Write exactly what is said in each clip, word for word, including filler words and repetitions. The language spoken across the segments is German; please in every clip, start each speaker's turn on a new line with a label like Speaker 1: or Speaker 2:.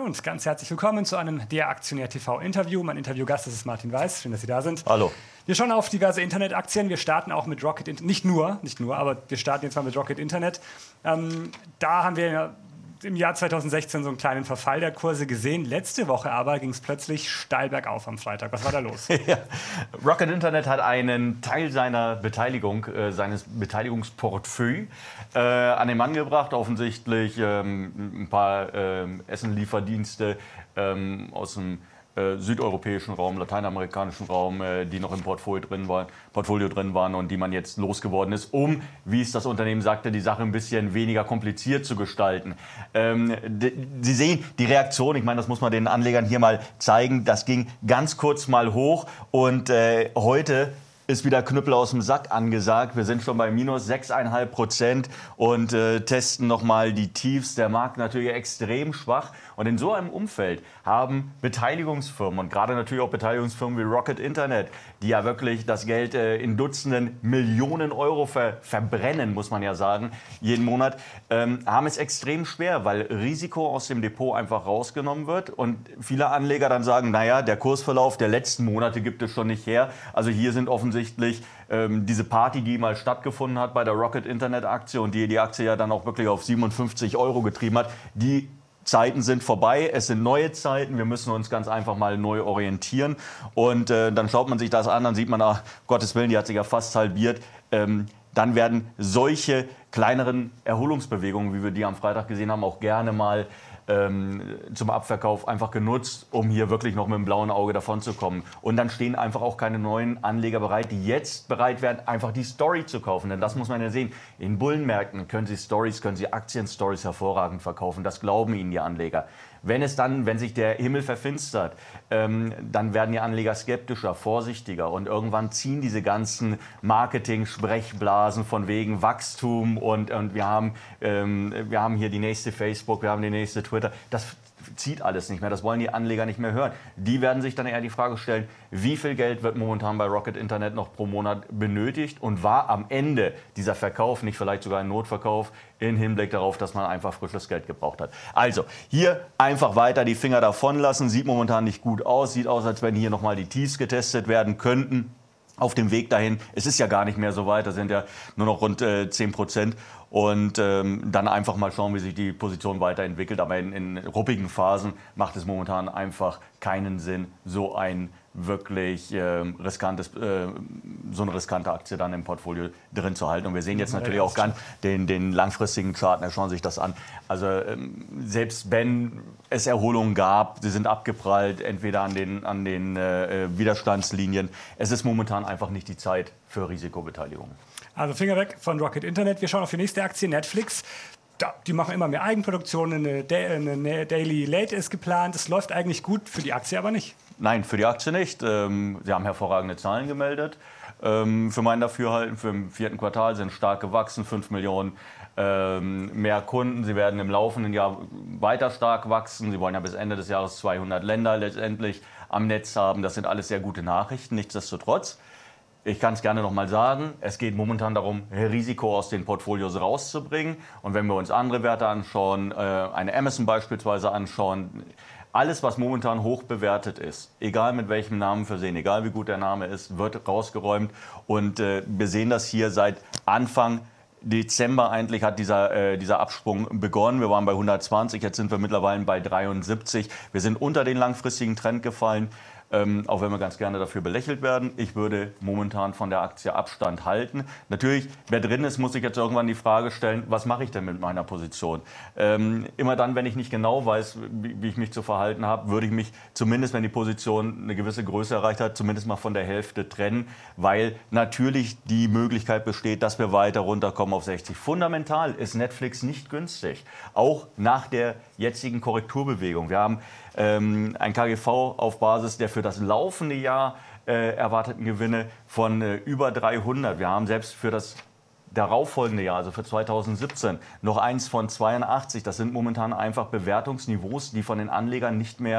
Speaker 1: und ganz herzlich willkommen zu einem der Aktionär T V Interview. Mein Interviewgast ist Martin Weiß. Schön, dass Sie da sind.
Speaker 2: Hallo.
Speaker 1: Wir schauen auf diverse Internetaktien. Wir starten auch mit Rocket Internet. Nicht nur, nicht nur, aber wir starten jetzt mal mit Rocket Internet. Ähm, da haben wir im Jahr zweitausendsechzehn so einen kleinen Verfall der Kurse gesehen. Letzte Woche aber ging es plötzlich steil bergauf am Freitag. Was war da los?
Speaker 2: Ja. Rocket Internet hat einen Teil seiner Beteiligung, äh, seines Beteiligungsportfolios äh, an den Mann gebracht. Offensichtlich ähm, ein paar ähm, Essenlieferdienste ähm, aus dem äh, südeuropäischen Raum, lateinamerikanischen Raum, äh, die noch im Portfolio drin, war, Portfolio drin waren und die man jetzt losgeworden ist, um, wie es das Unternehmen sagte, die Sache ein bisschen weniger kompliziert zu gestalten. Ähm, Sie sehen die Reaktion, ich meine, das muss man den Anlegern hier mal zeigen, das ging ganz kurz mal hoch und äh, heute ist wieder Knüppel aus dem Sack angesagt. Wir sind schon bei minus sechs Komma fünf Prozent und äh, testen nochmal die Tiefs. Der Markt natürlich extrem schwach. Und in so einem Umfeld haben Beteiligungsfirmen und gerade natürlich auch Beteiligungsfirmen wie Rocket Internet, die ja wirklich das Geld äh, in Dutzenden Millionen Euro ver verbrennen, muss man ja sagen, jeden Monat, ähm, haben es extrem schwer, weil Risiko aus dem Depot einfach rausgenommen wird. Und viele Anleger dann sagen, naja, der Kursverlauf der letzten Monate gibt es schon nicht her. Also hier sind offensichtlich ähm, diese Party, die mal stattgefunden hat bei der Rocket Internet Aktie und die die Aktie ja dann auch wirklich auf siebenundfünfzig Euro getrieben hat, die Zeiten sind vorbei, es sind neue Zeiten, wir müssen uns ganz einfach mal neu orientieren. Und äh, dann schaut man sich das an, dann sieht man, ach Gottes Willen, die hat sich ja fast halbiert. Ähm, dann werden solche kleineren Erholungsbewegungen, wie wir die am Freitag gesehen haben, auch gerne mal ähm, zum Abverkauf einfach genutzt, um hier wirklich noch mit dem blauen Auge davon zu kommen. Und dann stehen einfach auch keine neuen Anleger bereit, die jetzt bereit wären, einfach die Story zu kaufen. Denn das muss man ja sehen. In Bullenmärkten können Sie Stories, können Sie Aktien-Stories hervorragend verkaufen. Das glauben Ihnen die Anleger. Wenn es dann, wenn sich der Himmel verfinstert, ähm, dann werden die Anleger skeptischer, vorsichtiger und irgendwann ziehen diese ganzen Marketing-Sprechblasen von wegen Wachstum und, und wir haben, ähm, wir haben hier die nächste Facebook, wir haben die nächste Twitter. Das zieht alles nicht mehr, das wollen die Anleger nicht mehr hören. Die werden sich dann eher die Frage stellen, wie viel Geld wird momentan bei Rocket Internet noch pro Monat benötigt und war am Ende dieser Verkauf nicht vielleicht sogar ein Notverkauf im Hinblick darauf, dass man einfach frisches Geld gebraucht hat. Also hier einfach weiter die Finger davon lassen, sieht momentan nicht gut aus, sieht aus, als wenn hier nochmal die Tiefs getestet werden könnten. Auf dem Weg dahin, es ist ja gar nicht mehr so weit, da sind ja nur noch rund äh, zehn Prozent und ähm, dann einfach mal schauen, wie sich die Position weiterentwickelt. Aber in, in ruppigen Phasen macht es momentan einfach keinen Sinn, so ein wirklich äh, riskantes, äh, so eine riskante Aktie dann im Portfolio drin zu halten. Und wir sehen jetzt natürlich auch ganz den, den langfristigen Chart, da schauen Sie sich das an. Also ähm, selbst wenn es Erholungen gab, sie sind abgeprallt, entweder an den, an den äh, Widerstandslinien. Es ist momentan einfach nicht die Zeit für Risikobeteiligung.
Speaker 1: Also Finger weg von Rocket Internet. Wir schauen auf die nächste Aktie, Netflix. Da, die machen immer mehr Eigenproduktionen, eine, Da- eine Daily Late ist geplant. Es läuft eigentlich gut, für die Aktie aber nicht.
Speaker 2: Nein, für die Aktie nicht. Ähm, sie haben hervorragende Zahlen gemeldet. Ähm, für mein Dafürhalten, für im vierten Quartal sind stark gewachsen, fünf Millionen ähm, mehr Kunden. Sie werden im laufenden Jahr weiter stark wachsen. Sie wollen ja bis Ende des Jahres zweihundert Länder letztendlich am Netz haben. Das sind alles sehr gute Nachrichten. Nichtsdestotrotz, ich kann es gerne noch mal sagen, es geht momentan darum, Risiko aus den Portfolios rauszubringen. Und wenn wir uns andere Werte anschauen, äh, eine Amazon beispielsweise anschauen, alles, was momentan hoch bewertet ist, egal mit welchem Namen versehen, egal wie gut der Name ist, wird rausgeräumt. Und äh, wir sehen das hier seit Anfang Dezember eigentlich hat dieser, äh, dieser Absprung begonnen. Wir waren bei hundertzwanzig, jetzt sind wir mittlerweile bei dreiundsiebzig. Wir sind unter den langfristigen Trend gefallen. Ähm, auch wenn wir ganz gerne dafür belächelt werden. Ich würde momentan von der Aktie Abstand halten. Natürlich, wer drin ist, muss sich jetzt irgendwann die Frage stellen, was mache ich denn mit meiner Position? Ähm, immer dann, wenn ich nicht genau weiß, wie, wie ich mich zu verhalten habe, würde ich mich zumindest, wenn die Position eine gewisse Größe erreicht hat, zumindest mal von der Hälfte trennen, weil natürlich die Möglichkeit besteht, dass wir weiter runterkommen auf sechzig. Fundamental ist Netflix nicht günstig, auch nach der jetzigen Korrekturbewegung. Wir haben ähm, ein K G V auf Basis der für das laufende Jahr äh, erwarteten Gewinne von äh, über dreihundert. Wir haben selbst für das darauffolgende Jahr, also für zweitausendsiebzehn, noch eins von zweiundachtzig. Das sind momentan einfach Bewertungsniveaus, die von den Anlegern nicht mehr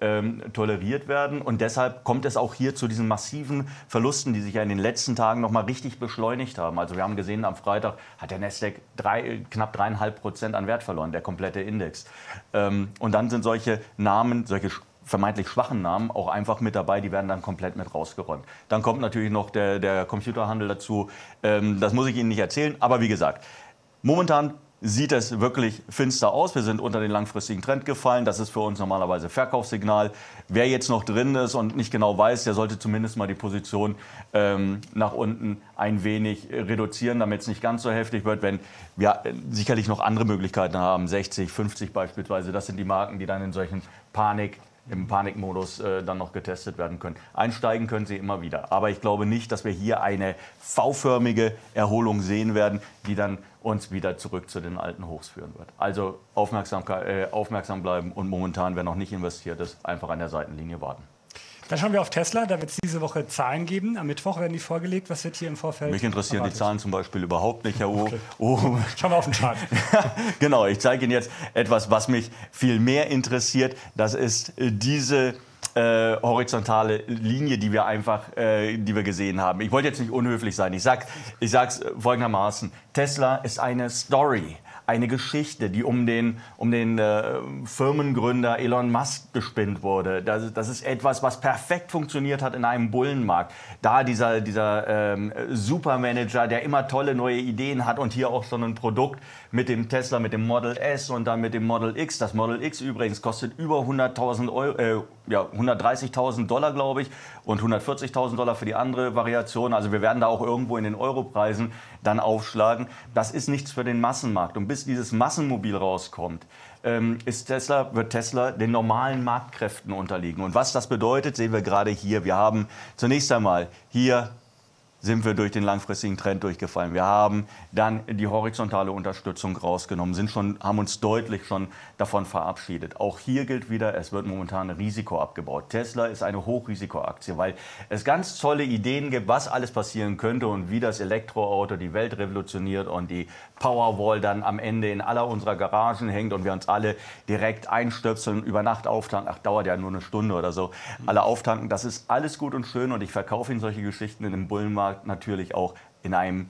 Speaker 2: ähm, toleriert werden. Und deshalb kommt es auch hier zu diesen massiven Verlusten, die sich ja in den letzten Tagen noch mal richtig beschleunigt haben. Also wir haben gesehen, am Freitag hat der Nasdaq drei, knapp dreieinhalb Prozent an Wert verloren, der komplette Index. Ähm, und dann sind solche Namen, solche vermeintlich schwachen Namen auch einfach mit dabei, die werden dann komplett mit rausgeräumt. Dann kommt natürlich noch der, der Computerhandel dazu. Ähm, das muss ich Ihnen nicht erzählen, aber wie gesagt, momentan sieht es wirklich finster aus. Wir sind unter den langfristigen Trend gefallen. Das ist für uns normalerweise Verkaufssignal. Wer jetzt noch drin ist und nicht genau weiß, der sollte zumindest mal die Position ähm, nach unten ein wenig reduzieren, damit es nicht ganz so heftig wird, wenn wir sicherlich noch andere Möglichkeiten haben, sechzig, fünfzig beispielsweise. Das sind die Marken, die dann in solchen Panik im Panikmodus äh, dann noch getestet werden können. Einsteigen können Sie immer wieder. Aber ich glaube nicht, dass wir hier eine V-förmige Erholung sehen werden, die dann uns wieder zurück zu den alten Hochs führen wird. Also aufmerksam, äh, aufmerksam bleiben und momentan, wer noch nicht investiert ist, einfach an der Seitenlinie warten.
Speaker 1: Dann schauen wir auf Tesla. Da wird es diese Woche Zahlen geben. Am Mittwoch werden die vorgelegt. Was wird hier im Vorfeld
Speaker 2: Mich interessieren
Speaker 1: erwartet?
Speaker 2: die Zahlen zum Beispiel überhaupt nicht, Herr O.
Speaker 1: Okay.
Speaker 2: Oh.
Speaker 1: Schauen wir auf den Chart.
Speaker 2: Genau, ich zeige Ihnen jetzt etwas, was mich viel mehr interessiert. Das ist diese äh, horizontale Linie, die wir einfach, äh, die wir gesehen haben. Ich wollte jetzt nicht unhöflich sein. Ich sag, ich sag's folgendermaßen: Tesla ist eine Story. Eine Geschichte, die um den, um den äh, Firmengründer Elon Musk gespinnt wurde. Das, das ist etwas, was perfekt funktioniert hat in einem Bullenmarkt. Da dieser, dieser ähm, Supermanager, der immer tolle neue Ideen hat und hier auch schon ein Produkt mit dem Tesla, mit dem Model S und dann mit dem Model X. Das Model X übrigens kostet über hunderttausend Euro, äh, ja, hundertdreißigtausend Dollar, glaube ich, und hundertvierzigtausend Dollar für die andere Variation. Also wir werden da auch irgendwo in den Europreisen dann aufschlagen. Das ist nichts für den Massenmarkt. Und bis dieses Massenmobil rauskommt, ähm, ist Tesla, wird Tesla den normalen Marktkräften unterliegen. Und was das bedeutet, sehen wir gerade hier. Wir haben zunächst einmal hier sind wir durch den langfristigen Trend durchgefallen. Wir haben dann die horizontale Unterstützung rausgenommen, sind schon, haben uns deutlich schon davon verabschiedet. Auch hier gilt wieder, es wird momentan Risiko abgebaut. Tesla ist eine Hochrisikoaktie, weil es ganz tolle Ideen gibt, was alles passieren könnte und wie das Elektroauto die Welt revolutioniert und die Powerwall dann am Ende in aller unserer Garagen hängt und wir uns alle direkt einstöpseln, über Nacht auftanken. Ach, dauert ja nur eine Stunde oder so. Alle auftanken, das ist alles gut und schön und ich verkaufe Ihnen solche Geschichten in dem Bullenmarkt natürlich auch in einem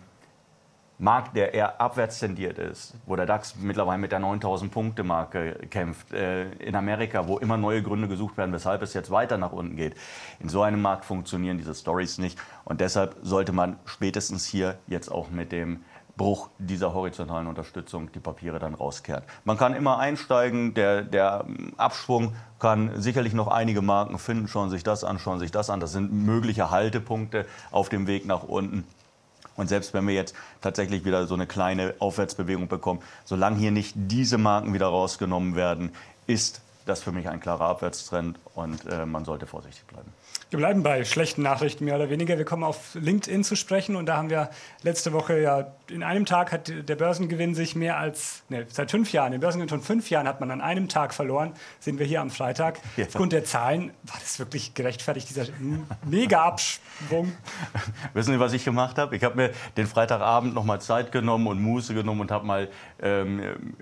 Speaker 2: Markt, der eher abwärts tendiert ist, wo der DAX mittlerweile mit der neuntausend-Punkte-Marke kämpft, äh, in Amerika, wo immer neue Gründe gesucht werden, weshalb es jetzt weiter nach unten geht. In so einem Markt funktionieren diese Storys nicht und deshalb sollte man spätestens hier jetzt auch mit dem Bruch dieser horizontalen Unterstützung die Papiere dann rauskehren. Man kann immer einsteigen, der, der Abschwung kann sicherlich noch einige Marken finden, schauen sich das an, schauen sich das an. Das sind mögliche Haltepunkte auf dem Weg nach unten. Und selbst wenn wir jetzt tatsächlich wieder so eine kleine Aufwärtsbewegung bekommen, solange hier nicht diese Marken wieder rausgenommen werden, ist das für mich ein klarer Abwärtstrend und äh, man sollte vorsichtig bleiben.
Speaker 1: Wir bleiben bei schlechten Nachrichten mehr oder weniger. Wir kommen auf LinkedIn zu sprechen und da haben wir letzte Woche ja in einem Tag hat der Börsengewinn sich mehr als, ne, seit fünf Jahren, den Börsengewinn von fünf Jahren hat man an einem Tag verloren, sehen wir hier am Freitag. Ja. Aufgrund der Zahlen war das wirklich gerechtfertigt, dieser Mega-Abschwung.
Speaker 2: Wissen Sie, was ich gemacht habe? Ich habe mir den Freitagabend noch mal Zeit genommen und Muße genommen und habe mal ähm,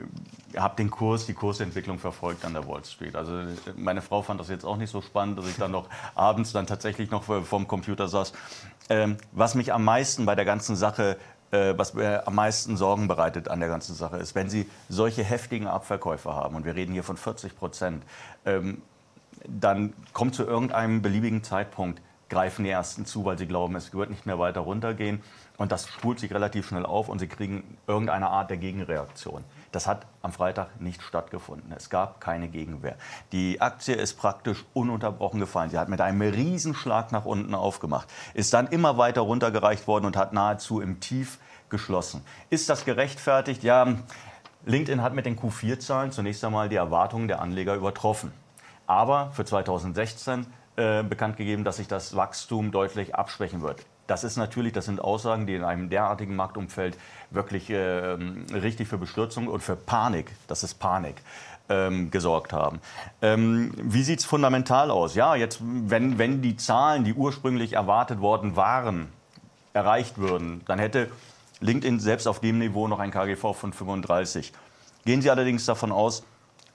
Speaker 2: hab den Kurs, die Kursentwicklung verfolgt an der Wall Street. Also meine Frau fand das jetzt auch nicht so spannend, dass ich dann noch abends dann tatsächlich noch vorm Computer saß. Ähm, was mich am meisten bei der ganzen Sache, äh, was mir am meisten Sorgen bereitet an der ganzen Sache ist, wenn Sie solche heftigen Abverkäufe haben, und wir reden hier von vierzig Prozent, ähm, dann kommt zu irgendeinem beliebigen Zeitpunkt, greifen die Ersten zu, weil sie glauben, es wird nicht mehr weiter runtergehen. Und das spult sich relativ schnell auf und sie kriegen irgendeine Art der Gegenreaktion. Das hat am Freitag nicht stattgefunden. Es gab keine Gegenwehr. Die Aktie ist praktisch ununterbrochen gefallen. Sie hat mit einem Riesenschlag nach unten aufgemacht, ist dann immer weiter runtergereicht worden und hat nahezu im Tief geschlossen. Ist das gerechtfertigt? Ja, LinkedIn hat mit den Q vier Zahlen zunächst einmal die Erwartungen der Anleger übertroffen. Aber für zweitausendsechzehn äh, bekannt gegeben, dass sich das Wachstum deutlich abschwächen wird. Das ist natürlich, das sind Aussagen, die in einem derartigen Marktumfeld wirklich äh, richtig für Bestürzung und für Panik, das ist Panik, ähm, gesorgt haben. Ähm, wie sieht es fundamental aus? Ja, jetzt, wenn, wenn die Zahlen, die ursprünglich erwartet worden waren, erreicht würden, dann hätte LinkedIn selbst auf dem Niveau noch ein K G V von fünfunddreißig. Gehen Sie allerdings davon aus,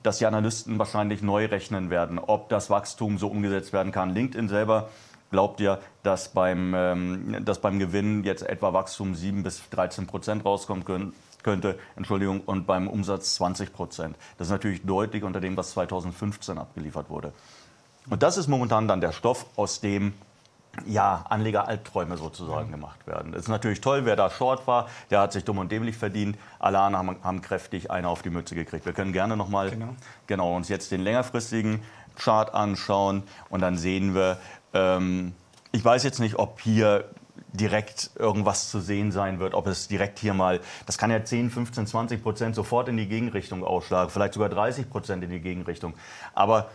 Speaker 2: dass die Analysten wahrscheinlich neu rechnen werden, ob das Wachstum so umgesetzt werden kann. LinkedIn selber glaubt ja, dass beim, ähm, dass beim Gewinn jetzt etwa Wachstum sieben bis dreizehn Prozent rauskommen können, könnte, Entschuldigung, und beim Umsatz zwanzig Prozent. Das ist natürlich deutlich unter dem, was zweitausendfünfzehn abgeliefert wurde. Und das ist momentan dann der Stoff, aus dem ja, Anleger-Albträume sozusagen gemacht werden. Es ist natürlich toll, wer da Short war, der hat sich dumm und dämlich verdient. Alle anderen haben, haben kräftig eine auf die Mütze gekriegt. Wir können gerne noch mal genau. Genau, uns jetzt den längerfristigen Chart anschauen und dann sehen wir, ähm, ich weiß jetzt nicht, ob hier direkt irgendwas zu sehen sein wird, ob es direkt hier mal, das kann ja zehn, fünfzehn, zwanzig Prozent sofort in die Gegenrichtung ausschlagen, vielleicht sogar dreißig Prozent in die Gegenrichtung. Aber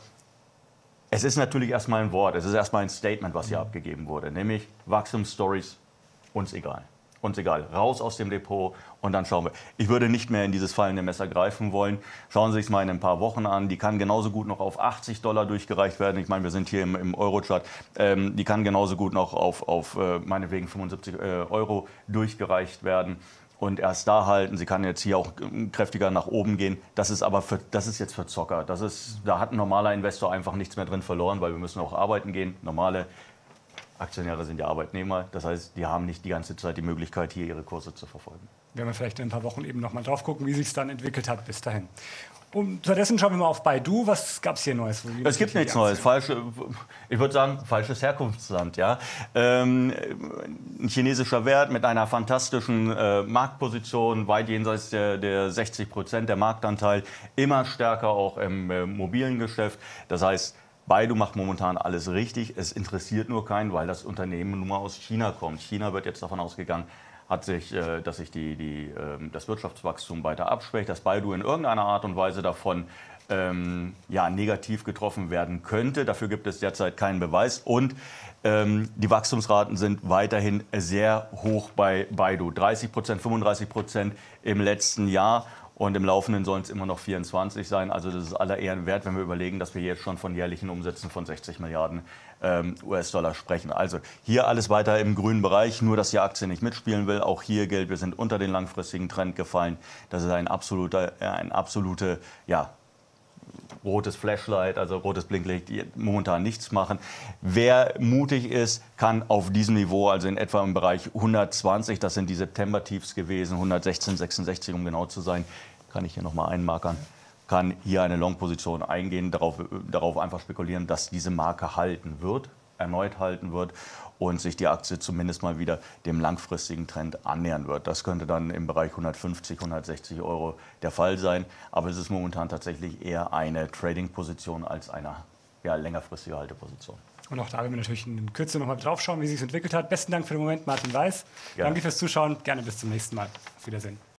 Speaker 2: es ist natürlich erstmal ein Wort, es ist erstmal ein Statement, was hier mhm. abgegeben wurde, nämlich Wachstumsstories, uns egal. Uns egal, raus aus dem Depot und dann schauen wir. Ich würde nicht mehr in dieses fallende Messer greifen wollen. Schauen Sie sich es mal in ein paar Wochen an. Die kann genauso gut noch auf achtzig Dollar durchgereicht werden. Ich meine, wir sind hier im, im Euro-Chart. Ähm, die kann genauso gut noch auf, auf äh, meinetwegen fünfundsiebzig äh, Euro durchgereicht werden. Und erst da halten. Sie kann jetzt hier auch kräftiger nach oben gehen. Das ist aber für, das ist jetzt für Zocker. Das ist, da hat ein normaler Investor einfach nichts mehr drin verloren, weil wir müssen auch arbeiten gehen. Normale Aktionäre sind ja Arbeitnehmer, das heißt, die haben nicht die ganze Zeit die Möglichkeit, hier ihre Kurse zu verfolgen.
Speaker 1: Werden wir vielleicht in ein paar Wochen eben noch mal drauf gucken, wie sich es dann entwickelt hat bis dahin. Und stattdessen schauen wir mal auf Baidu. Was gab es hier Neues?
Speaker 2: Es gibt nichts Neues. Falsche, ich würde sagen, falsches Herkunftsland. Ja? Ähm, ein chinesischer Wert mit einer fantastischen äh, Marktposition, weit jenseits der, der sechzig Prozent der Marktanteil, immer stärker auch im äh, mobilen Geschäft. Das heißt, Baidu macht momentan alles richtig. Es interessiert nur keinen, weil das Unternehmen nun mal aus China kommt. China wird jetzt davon ausgegangen, hat sich, äh, dass sich die, die, äh, das Wirtschaftswachstum weiter abschwächt, dass Baidu in irgendeiner Art und Weise davon ähm, ja, negativ getroffen werden könnte. Dafür gibt es derzeit keinen Beweis. Und ähm, die Wachstumsraten sind weiterhin sehr hoch bei Baidu. dreißig Prozent, fünfunddreißig Prozent im letzten Jahr. Und im Laufenden sollen es immer noch vierundzwanzig sein. Also das ist aller Ehren wert, wenn wir überlegen, dass wir jetzt schon von jährlichen Umsätzen von sechzig Milliarden ähm, U S-Dollar sprechen. Also hier alles weiter im grünen Bereich, nur dass die Aktie nicht mitspielen will. Auch hier gilt, wir sind unter den langfristigen Trend gefallen. Das ist ein absoluter, ein absolute, ja, rotes Flashlight, also rotes Blinklicht, momentan nichts machen. Wer mutig ist, kann auf diesem Niveau, also in etwa im Bereich hundertzwanzig, das sind die September-Tiefs gewesen, hundertsechzehn, sechsundsechzig, um genau zu sein, kann ich hier nochmal einmarkern, kann hier eine Long-Position eingehen, darauf, darauf einfach spekulieren, dass diese Marke halten wird, erneut halten wird und sich die Aktie zumindest mal wieder dem langfristigen Trend annähern wird. Das könnte dann im Bereich hundertfünfzig, hundertsechzig Euro der Fall sein. Aber es ist momentan tatsächlich eher eine Trading-Position als eine ja, längerfristige Halteposition.
Speaker 1: Und auch da werden wir natürlich in Kürze noch mal drauf schauen, wie sich es entwickelt hat. Besten Dank für den Moment, Martin Weiß.
Speaker 2: Gerne.
Speaker 1: Danke fürs Zuschauen. Gerne bis zum nächsten Mal. Auf Wiedersehen.